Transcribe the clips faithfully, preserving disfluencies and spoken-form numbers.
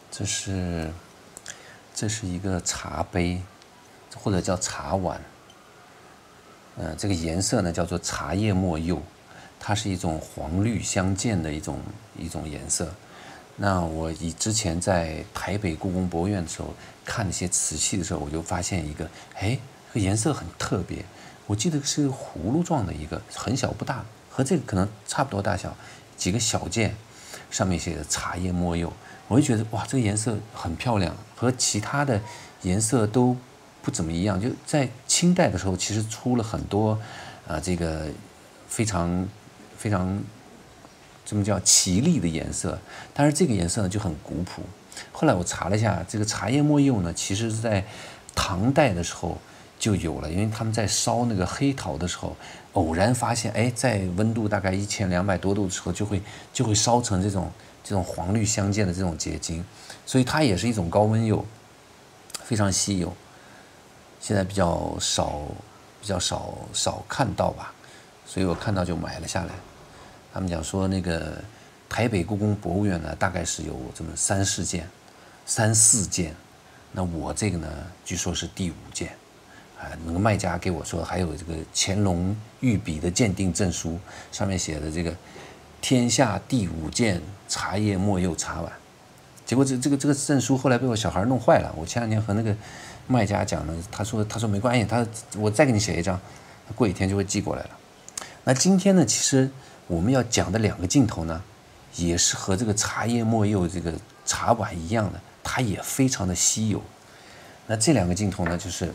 这是这是一个茶杯，或者叫茶碗。呃，这个颜色呢叫做茶叶墨釉，它是一种黄绿相间的一种一种颜色。那我以之前在台北故宫博物院的时候看一些瓷器的时候，我就发现一个，哎，这个颜色很特别。我记得是个葫芦状的一个，很小不大，和这个可能差不多大小，几个小件，上面写的茶叶墨釉。我就觉得哇，这个颜色很漂亮，和其他的颜色都不怎么一样。就在清代的时候，其实出了很多，啊，这个非常非常，这么叫奇丽的颜色。但是这个颜色呢就很古朴。后来我查了一下，这个茶叶墨釉呢，其实是在唐代的时候就有了，因为他们在烧那个黑陶的时候，偶然发现，哎，在温度大概一千两百多度的时候，就会就会烧成这种这种黄绿相间的这种结晶，所以它也是一种高温釉，非常稀有，现在比较少比较少少看到吧，所以我看到就买了下来。他们讲说那个台北故宫博物院呢，大概是有这么三四件，三四件，那我这个呢，据说是第五件。啊，那个卖家给我说还有这个乾隆御笔的鉴定证书，上面写的这个天下第五件茶叶墨釉茶碗。结果这这个这个证书后来被我小孩弄坏了。我前两天和那个卖家讲呢，他说他说没关系，他我再给你写一张，过几天就会寄过来了。那今天呢，其实我们要讲的两个镜头呢，也是和这个茶叶墨釉这个茶碗一样的，它也非常的稀有。那这两个镜头呢，就是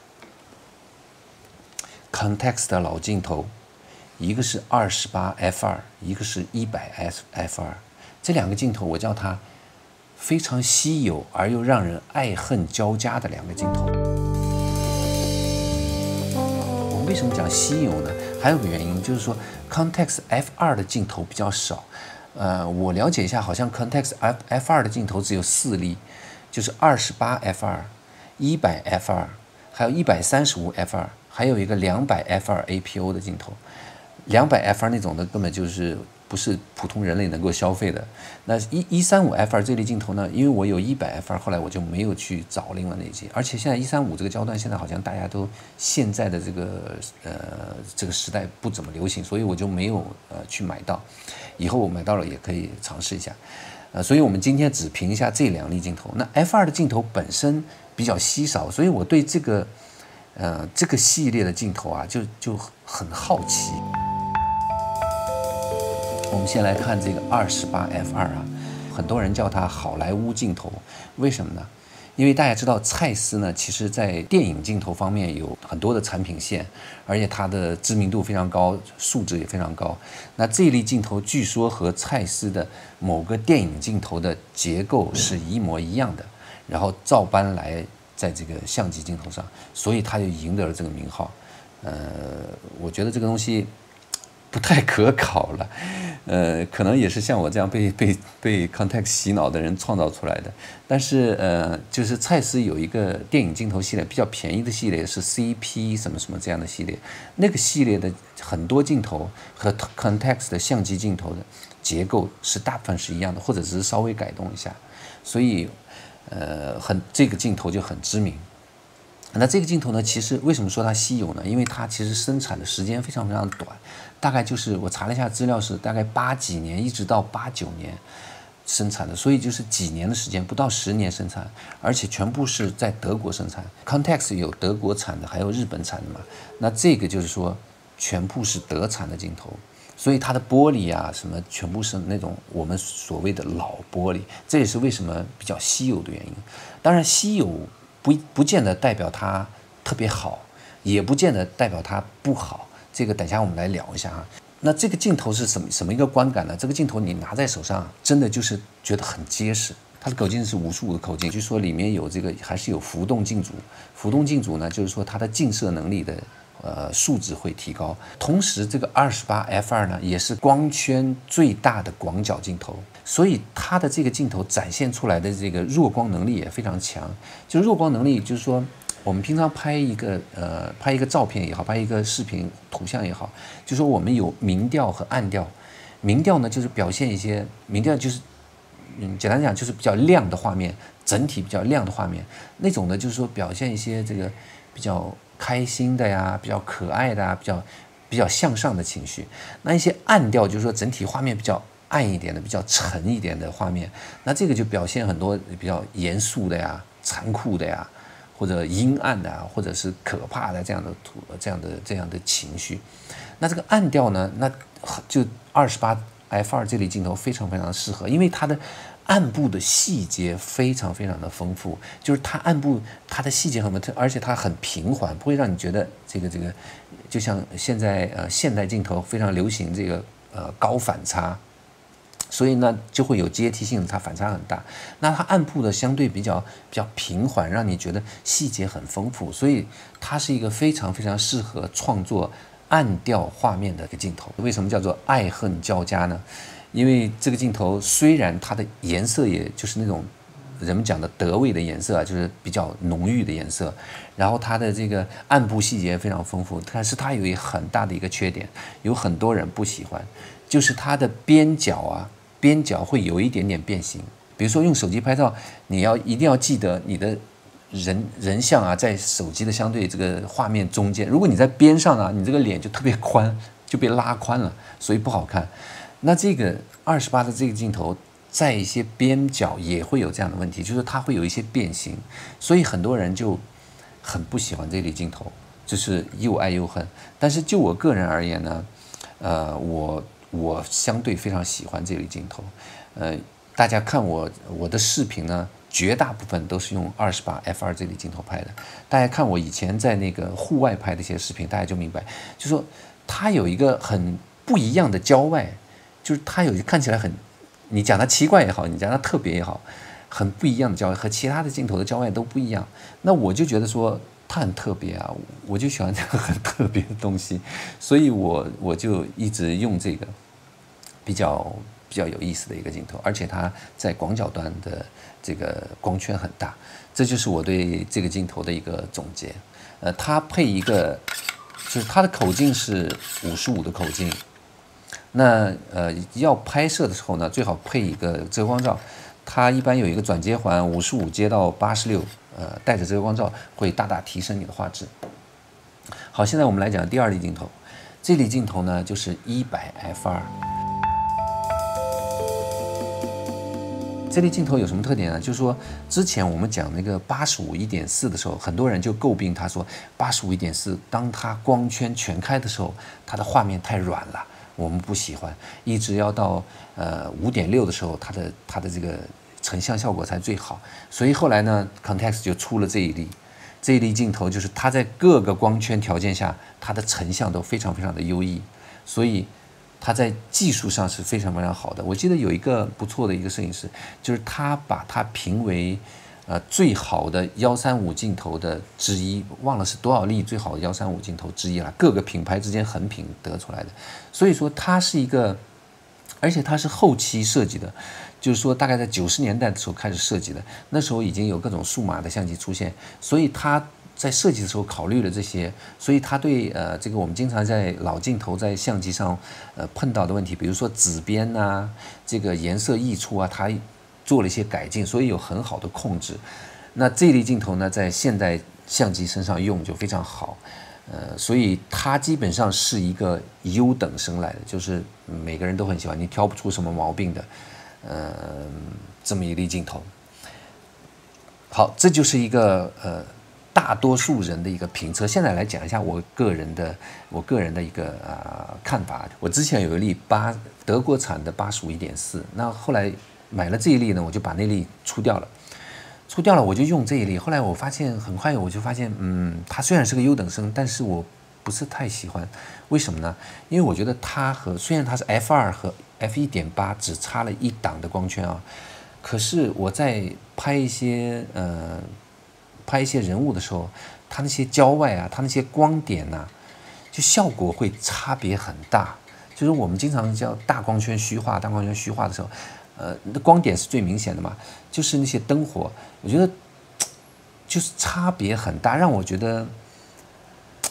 Contax 的老镜头，一个是二十八 F 二，一个是一百 F 二。这两个镜头我叫它非常稀有而又让人爱恨交加的两个镜头。我们为什么讲稀有呢？还有个原因就是说 Contax F 二的镜头比较少。呃，我了解一下，好像 Contax F 二的镜头只有四粒，就是二十八 F 二、一百 F 二，还有一百三十五 F 二。还有一个两百 F 二 A P O 的镜头，两百 F 二那种的根本就是不是普通人类能够消费的。那一一三五 F 二这类镜头呢，因为我有一百 F 二，后来我就没有去找另外那些。而且现在一三五这个焦段，现在好像大家都现在的这个呃这个时代不怎么流行，所以我就没有呃去买到。以后我买到了也可以尝试一下。呃，所以我们今天只评一下这两例镜头。那 F 二的镜头本身比较稀少，所以我对这个。呃，这个系列的镜头啊，就就很好奇。我们先来看这个二十八 F 二啊，很多人叫它好莱坞镜头，为什么呢？因为大家知道蔡司呢，其实在电影镜头方面有很多的产品线，而且它的知名度非常高，素质也非常高。那这一类镜头据说和蔡司的某个电影镜头的结构是一模一样的，然后照搬来。在这个相机镜头上，所以他就赢得了这个名号。呃，我觉得这个东西不太可考了，呃，可能也是像我这样被被被 Contax 洗脑的人创造出来的。但是呃，就是蔡司有一个电影镜头系列比较便宜的系列是 C P 什么什么这样的系列，那个系列的很多镜头和 Contax 的相机镜头的结构是大部分是一样的，或者只是稍微改动一下，所以。呃，很这个镜头就很知名。那这个镜头呢，其实为什么说它稀有呢？因为它其实生产的时间非常非常短，大概就是我查了一下资料是大概八几年一直到八九年生产的，所以就是几年的时间，不到十年生产，而且全部是在德国生产。Contax 有德国产的，还有日本产的嘛。那这个就是说全部是德产的镜头。所以它的玻璃啊，什么全部是那种我们所谓的老玻璃，这也是为什么比较稀有的原因。当然，稀有不不见得代表它特别好，也不见得代表它不好。这个等下我们来聊一下啊。那这个镜头是什么什么一个观感呢？这个镜头你拿在手上，真的就是觉得很结实。它的口径是无数个口径，据说里面有这个还是有浮动镜组。浮动镜组呢，就是说它的镜射能力的。呃，数值会提高。同时，这个二十八 F 二呢，也是光圈最大的广角镜头，所以它的这个镜头展现出来的这个弱光能力也非常强。就弱光能力，就是说我们平常拍一个呃拍一个照片也好，拍一个视频图像也好，就说我们有明调和暗调。明调呢，就是表现一些明调就是嗯，简单讲就是比较亮的画面，整体比较亮的画面，那种呢就是说表现一些这个比较开心的呀，比较可爱的啊，比较比较向上的情绪。那一些暗调就是说整体画面比较暗一点的、比较沉一点的画面，那这个就表现很多比较严肃的呀、残酷的呀，或者阴暗的啊，或者是可怕的这样的图、这样的这样的情绪。那这个暗调呢，那就二十八 F 二这类镜头非常非常适合，因为它的暗部的细节非常非常的丰富，就是它暗部它的细节很特，而且它很平缓，不会让你觉得这个这个，就像现在呃现代镜头非常流行这个呃高反差。所以呢，就会有阶梯性，它反差很大。那它暗部的相对比较比较平缓，让你觉得细节很丰富，所以它是一个非常非常适合创作暗调画面的一个镜头。为什么叫做爱恨交加呢？因为这个镜头虽然它的颜色也就是那种人们讲的德味的颜色啊，就是比较浓郁的颜色，然后它的这个暗部细节非常丰富，但是它有一个很大的一个缺点，有很多人不喜欢，就是它的边角啊。边角会有一点点变形，比如说用手机拍照，你要一定要记得你的人人像啊，在手机的相对这个画面中间。如果你在边上啊，你这个脸就特别宽，就被拉宽了，所以不好看。那这个二十八的这个镜头，在一些边角也会有这样的问题，就是它会有一些变形，所以很多人就很不喜欢这类镜头，就是又爱又恨。但是就我个人而言呢，呃，我。我相对非常喜欢这类镜头，呃，大家看我我的视频呢，绝大部分都是用二十八 F 二这类镜头拍的。大家看我以前在那个户外拍的一些视频，大家就明白，就说它有一个很不一样的郊外，就是它有看起来很，你讲它奇怪也好，你讲它特别也好，很不一样的郊外，和其他的镜头的郊外都不一样。那我就觉得说。它很特别啊，我就喜欢这个很特别的东西，所以我我就一直用这个比较比较有意思的一个镜头，而且它在广角端的这个光圈很大，这就是我对这个镜头的一个总结。呃，它配一个，就是它的口径是五十五的口径，那呃要拍摄的时候呢，最好配一个遮光罩，它一般有一个转接环，五十五接到八十六。呃，带着遮光罩会大大提升你的画质。好，现在我们来讲第二类镜头，这类镜头呢就是一百 F 二。这类镜头有什么特点呢？就是说，之前我们讲那个八十五 一点四的时候，很多人就诟病他说八十五 一点四，当它光圈全开的时候，它的画面太软了，我们不喜欢。一直要到呃五点六的时候，它的它的这个。成像效果才最好，所以后来呢 ，Contax 就出了这一例，这一例镜头就是它在各个光圈条件下，它的成像都非常非常的优异，所以它在技术上是非常非常好的。我记得有一个不错的一个摄影师，就是他把它评为呃最好的幺三五镜头的之一，忘了是多少例最好的幺三五镜头之一了，各个品牌之间横评得出来的。所以说它是一个，而且它是后期设计的。就是说，大概在九十年代的时候开始设计的，那时候已经有各种数码的相机出现，所以他在设计的时候考虑了这些，所以他对呃这个我们经常在老镜头在相机上呃碰到的问题，比如说紫边呐、啊，这个颜色溢出啊，他做了一些改进，所以有很好的控制。那这类镜头呢，在现代相机身上用就非常好，呃，所以它基本上是一个优等生来的，就是每个人都很喜欢，你挑不出什么毛病的。呃，这么一类镜头，好，这就是一个呃大多数人的一个评测。现在来讲一下我个人的我个人的一个呃看法。我之前有一例八德国产的八十五 一点四，那后来买了这一例呢，我就把那例出掉了，出掉了我就用这一例。后来我发现很快我就发现，嗯，它虽然是个优等生，但是我不是太喜欢。为什么呢？因为我觉得它和虽然它是 F 二 和F 一点八 只差了一档的光圈啊，可是我在拍一些呃拍一些人物的时候，它那些焦外啊，它那些光点呐、啊，就效果会差别很大。就是我们经常叫大光圈虚化，大光圈虚化的时候，呃，光点是最明显的嘛，就是那些灯火，我觉得就是差别很大，让我觉得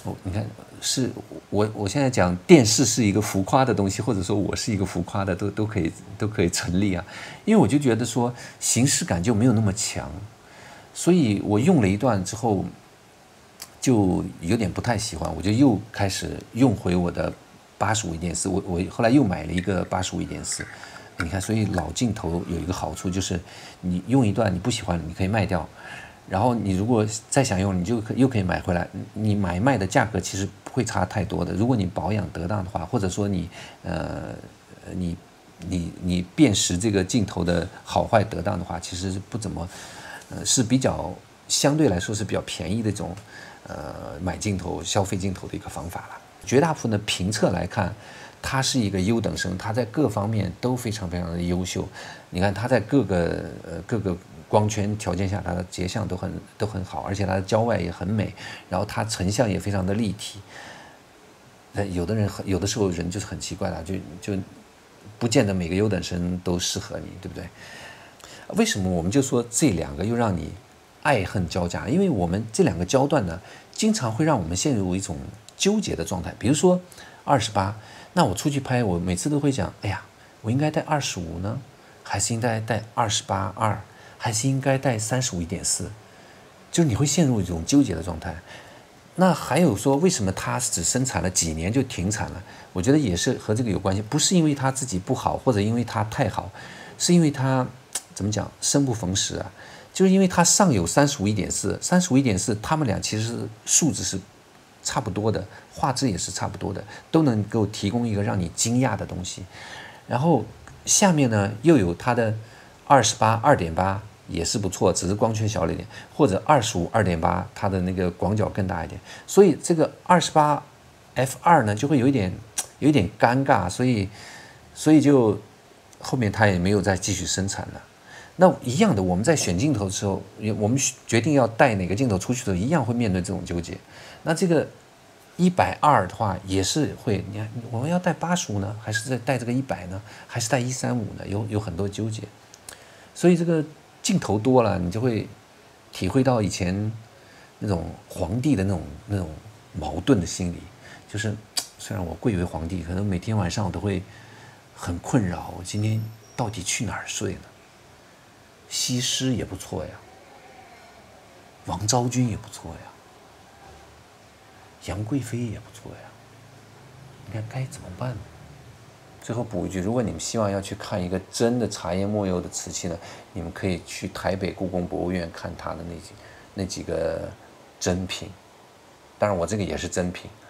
哦，你看，是我我现在讲电视是一个浮夸的东西，或者说我是一个浮夸的，都都可以都可以成立啊。因为我就觉得说形式感就没有那么强，所以我用了一段之后就有点不太喜欢，我就又开始用回我的八十五一点四。我我后来又买了一个八十五一点四。你看，所以老镜头有一个好处就是，你用一段你不喜欢，你可以卖掉。然后你如果再想用，你就可又可以买回来。你买卖的价格其实不会差太多的。如果你保养得当的话，或者说你呃你你你辨识这个镜头的好坏得当的话，其实是不怎么呃是比较相对来说是比较便宜的这种呃买镜头消费镜头的一个方法了。绝大部分的评测来看，它是一个优等生，它在各方面都非常非常的优秀。你看它在各个呃各个光圈条件下，它的截相都很都很好，而且它的焦外也很美，然后它成像也非常的立体。呃，有的人有的时候人就是很奇怪的，就就不见得每个优等生都适合你，对不对？为什么我们就说这两个又让你爱恨交加？因为我们这两个焦段呢，经常会让我们陷入一种纠结的状态。比如说二十八，那我出去拍，我每次都会讲，哎呀，我应该带二十五呢，还是应该带二十八二，还是应该带三十五一点四？就是你会陷入一种纠结的状态。那还有说，为什么它只生产了几年就停产了？我觉得也是和这个有关系，不是因为它自己不好，或者因为它太好，是因为它怎么讲，生不逢时啊。就是因为它上有三十五一点四，三十五一点四，它们俩其实数字是差不多的，画质也是差不多的，都能够提供一个让你惊讶的东西。然后下面呢又有它的二十八二点八也是不错，只是光圈小了一点，或者二十五二点八，它的那个广角更大一点。所以这个二十八 F 二呢就会有一点有一点尴尬，所以所以就后面它也没有再继续生产了。那一样的，我们在选镜头的时候，我们决定要带哪个镜头出去的时候，一样会面对这种纠结。那这个一百二的话，也是会，你看我们要带八十五呢，还是在带这个一百呢，还是带一三五呢？有有很多纠结。所以这个镜头多了，你就会体会到以前那种皇帝的那种那种矛盾的心理。就是虽然我贵为皇帝，可能每天晚上我都会很困扰，我今天到底去哪儿睡呢？西施也不错呀，王昭君也不错呀，杨贵妃也不错呀，你看该怎么办呢？最后补一句，如果你们希望要去看一个真的茶叶末釉的瓷器呢，你们可以去台北故宫博物院看它的那几那几个真品。当然我这个也是真品。